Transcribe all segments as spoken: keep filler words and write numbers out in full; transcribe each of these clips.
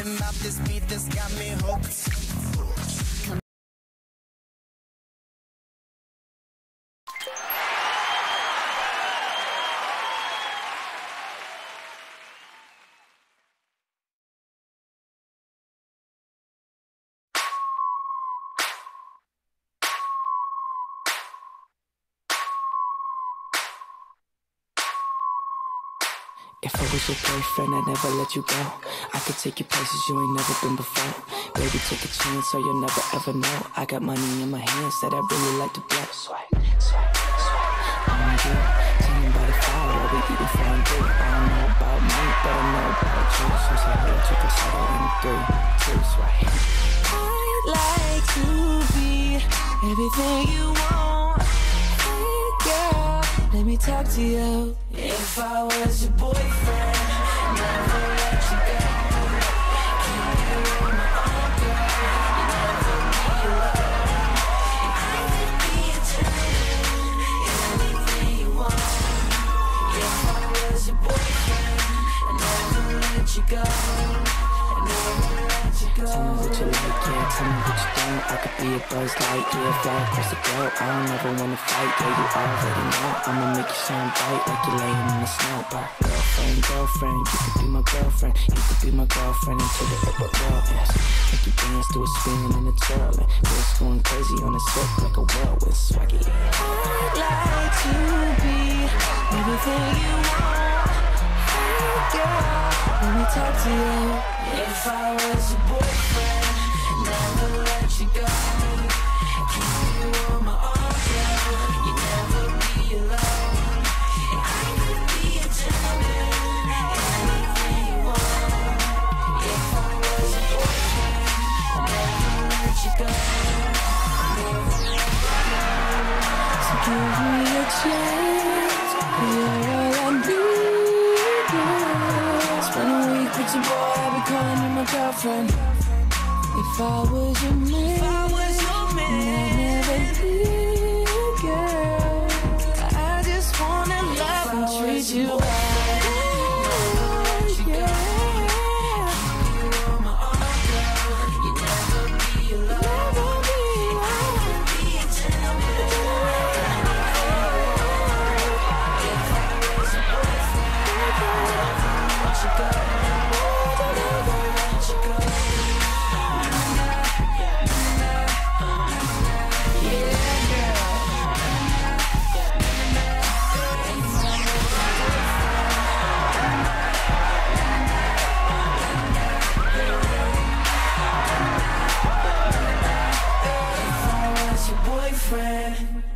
something about this beat that's got me hooked. If I was your boyfriend, I'd never let you go. I could take you places you ain't never been before. Baby, take a chance so you'll never ever know. I got money in my hands that I really like to blow. Swipe, swipe, swipe. I'm you, chilling by the fire while we eating fondue. I don't know about me, but I know about you. So say hello, chicken soda in three, two, swipe. I'd like to be everything you want. Hey girl, let me talk to you. If I was your boyfriend, never let you go. Keep you in my arms, girl. You never be alone. I could be a gentleman, anything you want. If I was your boyfriend, I'd never let you go. I'd never let you go. Tell me what you like, yeah, tell me what you don't. I could be a buzz light, yeah, fly across the globe. I don't ever wanna fight, yeah, you already know. I'ma make you shine bright like you're laying in the snow. But girlfriend, girlfriend, you could be my girlfriend. You could be my girlfriend until the upper world ends. Make you dance to a spinning and a twirling. Girls going crazy on the slip like a whirlwind swaggy. I'd like to be everything you want. Hey girl, let me talk to you. If I was your boyfriend, never let you go. Keep you on my arm, girl. You never be alone. I could be a gentleman, anything you want. If I was your boyfriend, never let you go. Never let you go. So give me a chance, you're all I need, yeah. Spend a week with your boy, I'll be calling you my girlfriend. If I was your man, if I was your man, I'd never leave, girl. I just wanna love and treat you right. Boyfriend.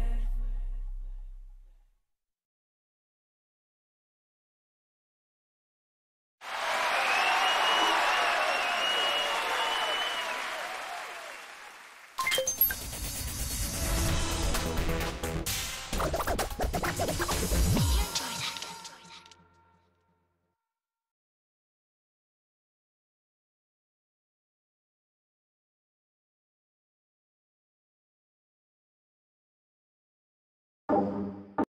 You